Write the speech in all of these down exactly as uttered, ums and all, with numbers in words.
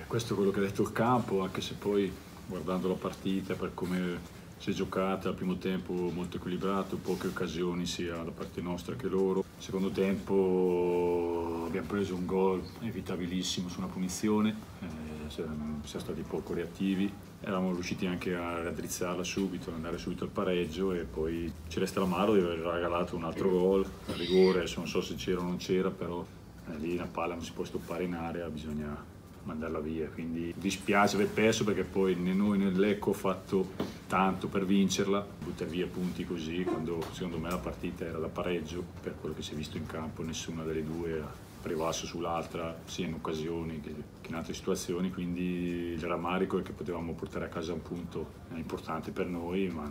questo è quello che ha detto il campo, anche se poi guardando la partita per come si è giocata, al primo tempo molto equilibrato, poche occasioni sia da parte nostra che loro. Secondo tempo abbiamo preso un gol evitabilissimo su una punizione, eh, siamo stati poco reattivi, eravamo riusciti anche a raddrizzarla subito, ad andare subito al pareggio e poi ci resta l'amaro di aver regalato un altro gol, a rigore, adesso non so se c'era o non c'era, però eh, lì una palla non si può stoppare in area, bisogna mandarla via, quindi dispiace aver perso perché poi né noi né Lecco ho fatto tanto per vincerla, buttare via punti così quando secondo me la partita era da pareggio, per quello che si è visto in campo nessuna delle due ha prevalso sull'altra sia in occasioni che in altre situazioni, quindi il rammarico è che potevamo portare a casa un punto importante per noi, ma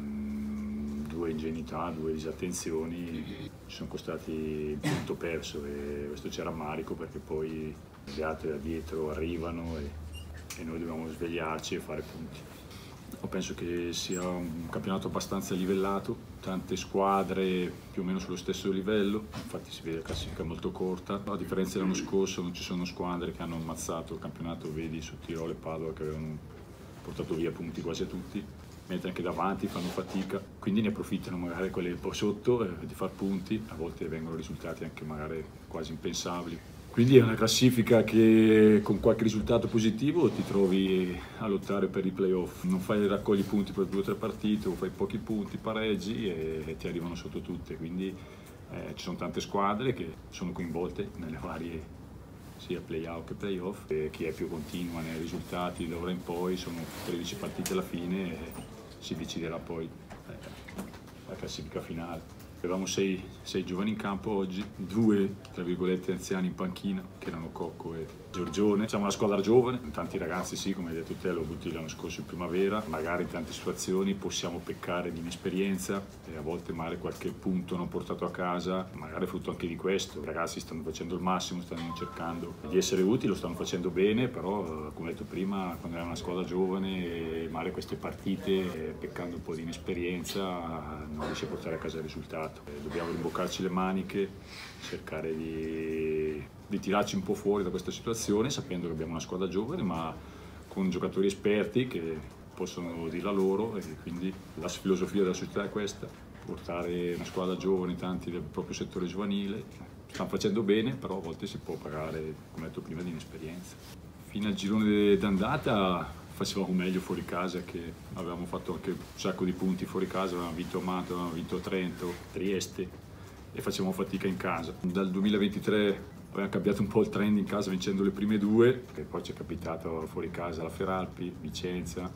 due ingenuità, due disattenzioni ci sono costati il punto perso e questo c'è rammarico perché poi gli altri da dietro arrivano e, e noi dobbiamo svegliarci e fare punti. Io penso che sia un campionato abbastanza livellato, tante squadre più o meno sullo stesso livello, infatti si vede la classifica molto corta, a differenza dell'anno scorso non ci sono squadre che hanno ammazzato il campionato, vedi su Tirolo e Padova che avevano portato via punti quasi a tutti, mentre anche davanti fanno fatica, quindi ne approfittano magari quelli un po' sotto eh, di far punti, a volte vengono risultati anche magari quasi impensabili. Quindi è una classifica che con qualche risultato positivo ti trovi a lottare per i playoff. Non fai raccogli punti per due o tre partite o fai pochi punti, pareggi e, e ti arrivano sotto tutte. Quindi eh, ci sono tante squadre che sono coinvolte nelle varie sia play-out che play-off. E chi è più continua nei risultati da ora in poi sono tredici partite alla fine e si deciderà poi eh, la classifica finale. Avevamo sei, sei giovani in campo oggi, due tra virgolette anziani in panchina che erano Cocco e Giorgione. Siamo una squadra giovane, tanti ragazzi sì, come hai detto te, l'ho avuti l'anno scorso in primavera, magari in tante situazioni possiamo peccare di inesperienza e a volte magari qualche punto non portato a casa, magari frutto anche di questo. I ragazzi stanno facendo il massimo, stanno cercando di essere utili, lo stanno facendo bene, però come detto prima, quando era una squadra giovane e magari queste partite, peccando un po' di inesperienza, non riesce a portare a casa il risultato. Dobbiamo rimboccarci le maniche, cercare di, di tirarci un po' fuori da questa situazione, sapendo che abbiamo una squadra giovane, ma con giocatori esperti che possono dirla loro e quindi la filosofia della società è questa, portare una squadra giovane, tanti del proprio settore giovanile, stanno facendo bene, però a volte si può pagare, come detto prima, di inesperienza. Fino al girone d'andata facevamo meglio fuori casa, che avevamo fatto anche un sacco di punti fuori casa, avevamo vinto a Mantova, avevamo vinto a Trento, Trieste e facevamo fatica in casa. Dal duemilaventitré abbiamo cambiato un po' il trend in casa vincendo le prime due, e poi ci è capitato fuori casa la Feralpi, Vicenza,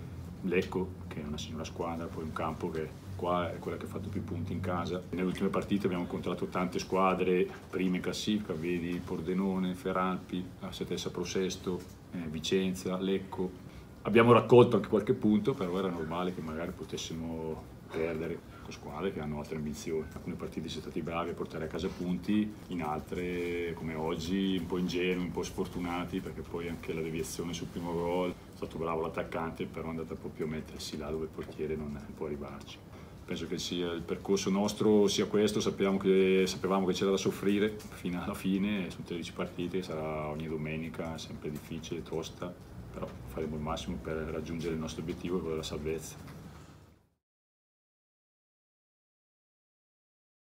Lecco, che è una signora squadra, poi un campo che qua è quella che ha fatto più punti in casa. Nelle ultime partite abbiamo incontrato tante squadre, prime in classifica, vedi Pordenone, Feralpi, la stessa Prosesto, eh, Vicenza, Lecco. Abbiamo raccolto anche qualche punto, però era normale che magari potessimo perdere con squadre che hanno altre ambizioni. In alcune partite siamo stati bravi a portare a casa punti, in altre, come oggi, un po' ingenui, un po' sfortunati, perché poi anche la deviazione sul primo gol, è stato bravo l'attaccante, però è andata proprio a mettersi là dove il portiere non può arrivarci. Penso che sia il percorso nostro sia questo, sappiamo che, sapevamo che c'era da soffrire fino alla fine, sono tredici partite, sarà ogni domenica, sempre difficile, tosta, però faremo il massimo per raggiungere il nostro obiettivo, quello della salvezza.